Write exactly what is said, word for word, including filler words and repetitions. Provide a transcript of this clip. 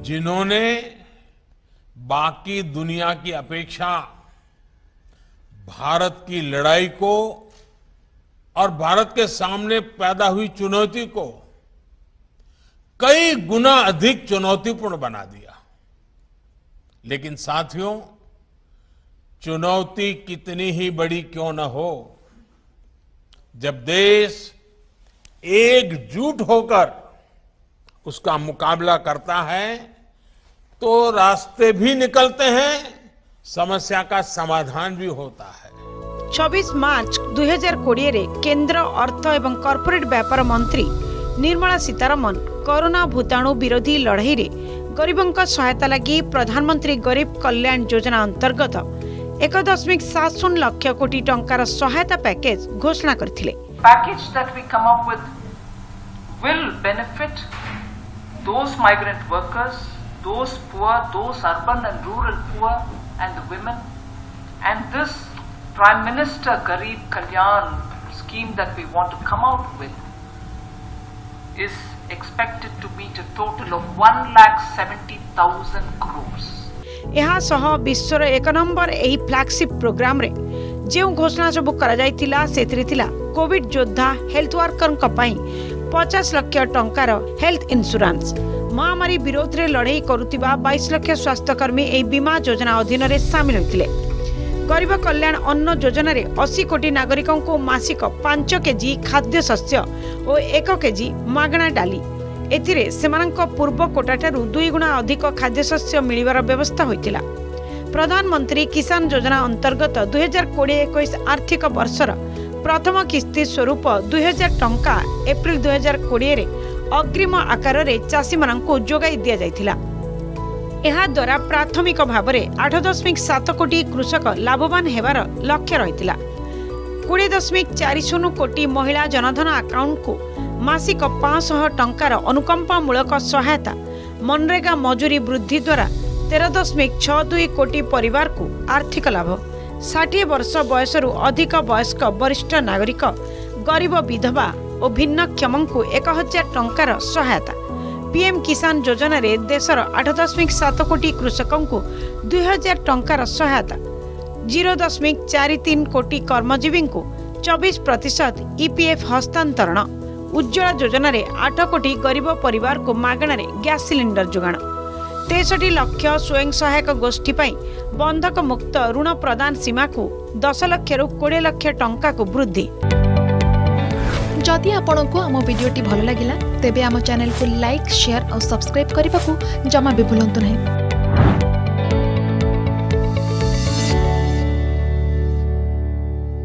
जिन्होंने बाकी दुनिया की अपेक्षा भारत की लड़ाई को और भारत के सामने पैदा हुई चुनौती को कई गुना अधिक चुनौतीपूर्ण बना दिया। लेकिन साथियों, चुनौती कितनी ही बड़ी क्यों न हो, जब देश एकजुट होकर उसका मुकाबला करता है तो रास्ते भी निकलते हैं, समस्या का समाधान भी होता है। छब्बीस मार्च दो हज़ार बीस रे केंद्र अर्थ एवं कॉर्पोरेट व्यापार मंत्री निर्मला सीतारमण कोरोना भूताणु विरोधी लड़ाई रे गरीबों का सहायता लगी प्रधानमंत्री गरीब कल्याण योजना अंतर्गत एक दशमिक सात शून्य लाख कोटी टंकार सहायता पैकेज घोषणा करथिले। Package that we come up with will benefit those migrant workers, those poor, those urban and rural poor, and the women. And this Prime Minister Garib Kalyan scheme that we want to come out with is expected to meet a total of one lakh seventy thousand crores. यहा सह विश्वर एक number एही flagship programme रे जो घोषणा सब करा जायतिला सेतरी थिला कोविड योद्धा हेल्थ वर्कर का पई पचास लाख टंकार हेल्थ इंश्योरेंस, महामारी विरोध रे लड़ाई करुतिबा बाईस लाख स्वास्थ्यकर्मी एही बीमा योजना अधीन रे शामिल होतिले। गरीब कल्याण अन्न योजना रे अस्सी कोटी नागरिकों को मासिक पांच केजी खाद्य शस्य और एक केजी मागणा डाली, एथिरे सेमानंक पूर्व कोटाठारू दुई गुणा अधिक खाद्य शस्य मिलिबार व्यवस्था होइतिला। प्रधानमंत्री किसान योजना अंतर्गत दुई हजार कोड़े इक्कीस आर्थिक वर्षर प्रथम किस्ती स्वरूप दुई हजार टंका एप्रिल दुई हजार कोड़े रे अग्रिम आकार रे चाषी मानंकु जोगाई दिया जायतिला। एहा द्वारा प्राथमिक भाव में आठ दशमिक सात कोटी कृषक लाभवान हेबार लक्ष्य रहितिला। बीस दशमिक चार शून्य कोटी महिला जनधन अकाउंट को मासिक पाँच सौ टंकार अनुकंपामूलक सहायता, मनरेगा मजूरी वृद्धि द्वारा तेरह दशमिक छह दुई कोटी परिवार को आर्थिक लाभ, साठ वर्ष बयसरु अधिक वयस्क वरिष्ठ नागरिक, गरीब विधवा और भिन्नक्षम को एक हजार टंकार सहायता। पीएम किसान योजना रे देशर आठ दशमिक सात कोटी कृषकों को दुई हजार टंकार सहायता, जीरो दशमिक चार तीन कोटी कर्मजीवी को चौबीस प्रतिशत ईपीएफ हस्तांतरण, उज्ज्वला योजना रे आठ कोटी गरीब परिवार को मागणारे गैस सिलिंडर जोगाण, तेसठी लक्ष स्वयं सहायक गोष्ठी पाई बंधक मुक्त ऋण प्रदान सीमा को दस लाख रु बीस लाख टंका को वृद्धि। जदि आपंक आम भिडी भल लगा तेब आम चैनल को लाइक, शेयर और सब्सक्राइब करने को जमा भी भूलु नहीं।